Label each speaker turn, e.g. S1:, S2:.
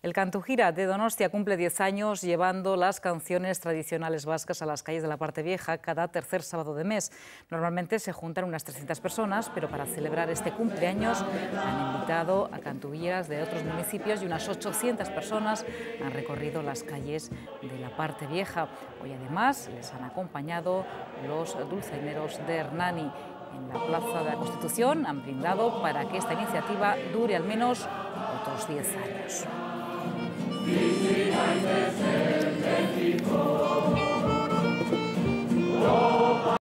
S1: El Cantugira de Donostia cumple 10 años llevando las canciones tradicionales vascas a las calles de la parte vieja cada tercer sábado de mes. Normalmente se juntan unas 300 personas, pero para celebrar este cumpleaños han invitado a cantugueras de otros municipios y unas 800 personas han recorrido las calles de la parte vieja. Hoy además les han acompañado los dulzaineros de Hernani. En la Plaza de la Constitución han brindado para que esta iniciativa dure al menos otros 10 años.